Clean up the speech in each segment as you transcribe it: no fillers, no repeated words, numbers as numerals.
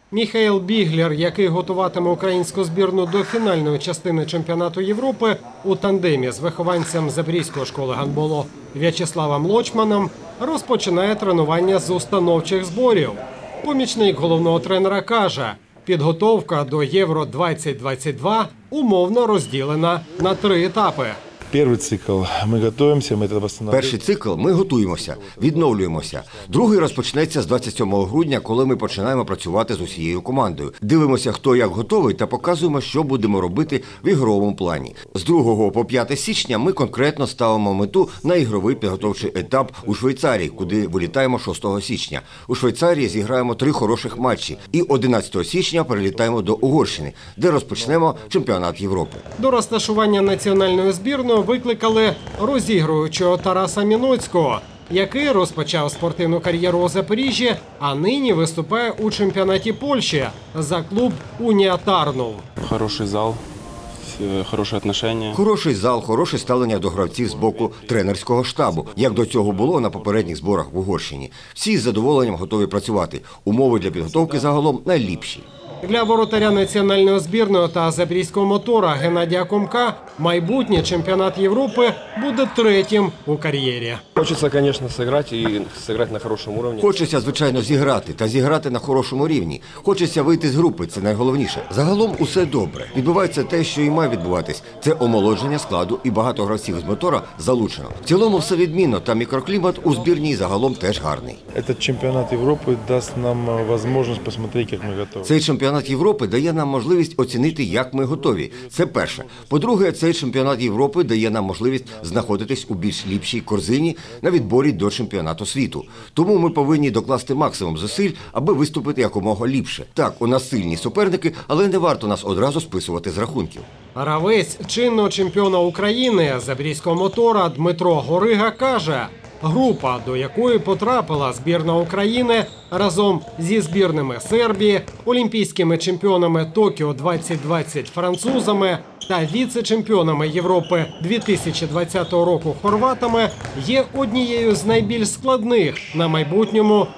Міхаел Біглер, який готуватиме українську збірну до фінальної частини чемпіонату Європи у тандемі з вихованцем Запорізької школи гандболу В'ячеславом Лочманом, розпочинає тренування з установчих зборів. Помічник головного тренера каже, підготовка до Євро-2022 умовно розділена на 3 етапи. Перший цикл – ми готуємося, відновлюємося. Другий розпочнеться з 27 грудня, коли ми починаємо працювати з усією командою. Дивимося, хто як готовий, та показуємо, що будемо робити в ігровому плані. З 2 по 5 січня ми конкретно ставимо мету на ігровий підготовчий етап у Швейцарії, куди вилітаємо 6 січня. У Швейцарії зіграємо 3 хороших матчі. І 11 січня перелітаємо до Угорщини, де розпочнемо чемпіонат Європи. До розташування національної збірної викликали розігруючого Тараса Міноцького, який розпочав спортивну кар'єру у Запоріжжі, а нині виступає у чемпіонаті Польщі за клуб «Унія Тарнов». Хороший зал, хороші відношення. Хороший зал, хороше ставлення до гравців з боку тренерського штабу, як до цього було на попередніх зборах в Угорщині. Всі з задоволенням готові працювати. Умови для підготовки загалом найліпші. Для воротаря національної збірної та запорізького мотора Геннадія Комка майбутній чемпіонат Європи буде 3-м у кар'єрі. Хочеться, звісно, зіграти і зіграти на хорошому рівні. Хочеться, звичайно, зіграти та зіграти на хорошому рівні. Хочеться вийти з групи, це найголовніше. Загалом усе добре. Відбувається те, що і має відбуватись. Це омолодження складу і багато гравців з мотора залучено. В цілому все відмінно та мікроклімат у збірній загалом теж гарний. Цей чемпіонат Європи дасть нам можливість подивитися, як ми готові. Цей чемпіонат Європи дає нам можливість оцінити, як ми готові. Це перше. По-друге, цей чемпіонат Європи дає нам можливість знаходитись у більш ліпшій корзині на відборі до чемпіонату світу. Тому ми повинні докласти максимум зусиль, аби виступити якомога ліпше. Так, у нас сильні суперники, але не варто нас одразу списувати з рахунків. Гравець чинного чемпіона України запорізького мотора Дмитро Горига каже, група, до якої потрапила збірна України разом зі збірними Сербії, олімпійськими чемпіонами Токіо 2020 французами та віце-чемпіонами Європи 2020 року хорватами, є однією з найбільш складних на майбутньому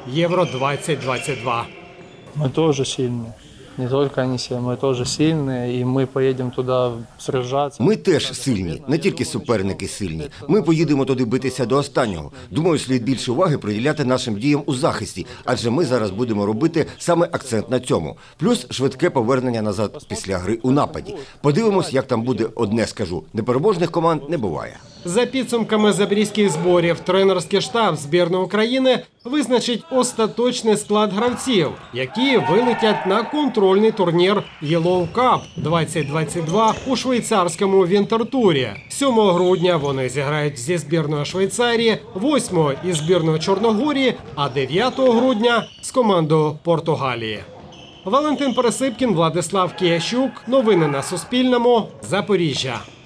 Євро-2022. Ми теж сильні. Не тільки вони всі, ми теж сильні, і ми поїдемо туди сражатися. Ми теж сильні, не тільки суперники сильні. Ми поїдемо туди битися до останнього. Думаю, слід більше уваги приділяти нашим діям у захисті, адже ми зараз будемо робити саме акцент на цьому. Плюс швидке повернення назад після гри у нападі. Подивимось, як там буде, одне скажу. Непереможних команд не буває. За підсумками запорізьких зборів, тренерський штаб збірної України визначить остаточний склад гравців, які вилетять на контрольний турнір Yellow Cup 2022 у швейцарському Вінтертурі. 7 грудня вони зіграють зі збірною Швейцарії, 8 із збірною Чорногорії, а 9 грудня з командою Португалії. Валентин Пересипкін, Владислав Киящук. Новини на Суспільному. Запоріжжя.